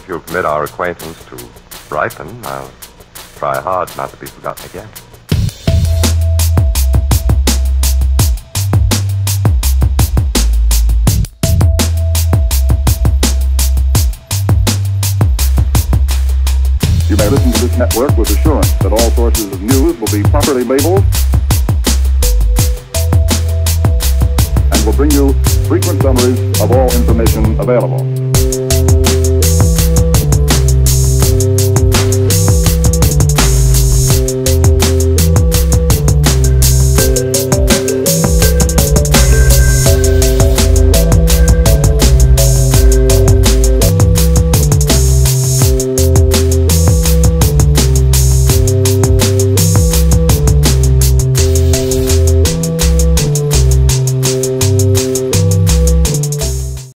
if you'll permit our acquaintance to ripen, I'll try hard not to be forgotten again. You may listen to this network with assurance that all sources of news will be properly labeled and will bring you frequent summaries of all information available.